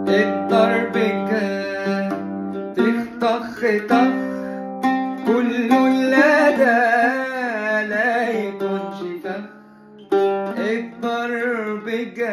الضرب جه تخ طخ كله لدى لا يكونش فخ. الضرب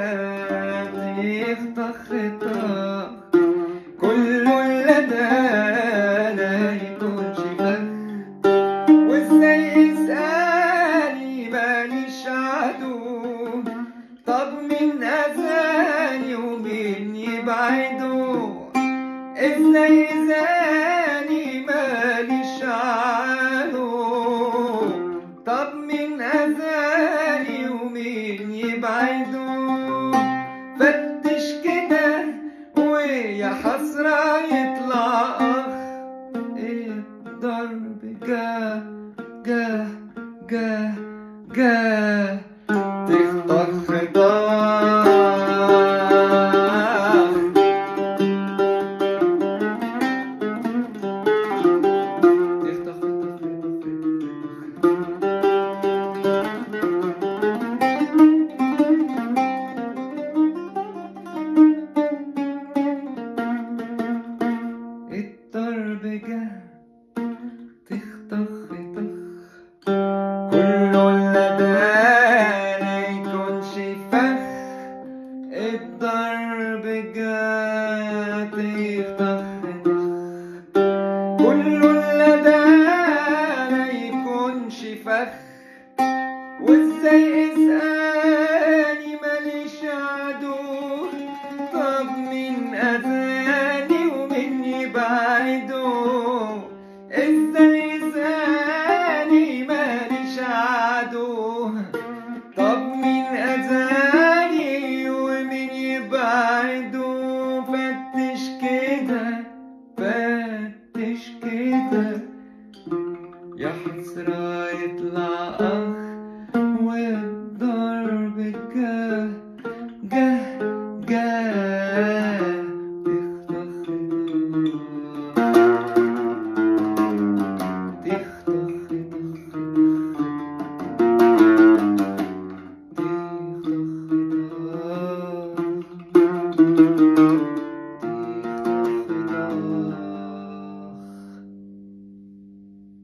جه تخ طخ كله لدى لا يكونش فخ. وازاي يسألني ماليش عدو، طب من أذاني ومين يبعده؟ ازاي يسألني ماليش عدو، طب من أذاني ومين يبعده؟ فتش كده ويا حسرة يطلع أخ. الضرب جه جه جه جه تخطخ طخ. الضرب جه تخطخ طخ كله لدى لا يكونش فخ. الضرب جه تخطخ طخ كله لدى لا يكونش فخ. وازاي اسألني ماليش عدو، طب من أذاني ومن يبعده؟ ازاي يسألني ماليش عدو، طب من أذاني ومن يبعده؟ فتش كده فتش كده يا حسرة يطلع أخ.